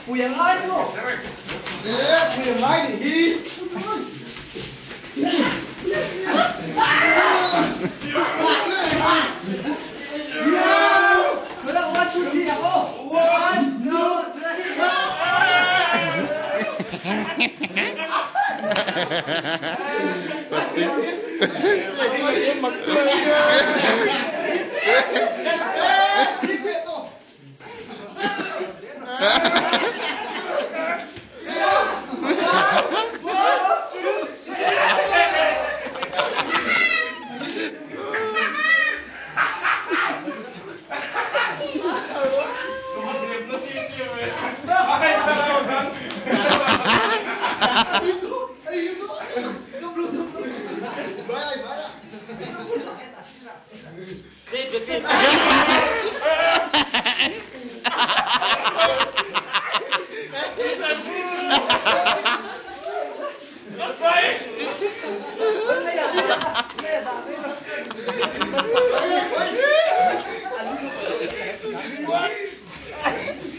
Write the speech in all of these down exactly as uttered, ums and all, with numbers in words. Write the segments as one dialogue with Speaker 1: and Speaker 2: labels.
Speaker 1: 不言爱说，不言爱你。可让我出去哦！我 no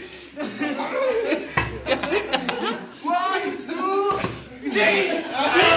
Speaker 2: Jeez!